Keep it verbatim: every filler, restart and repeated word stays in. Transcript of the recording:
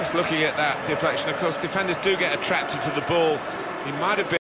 Just looking at that deflection, of course, defenders do get attracted to the ball. He might have been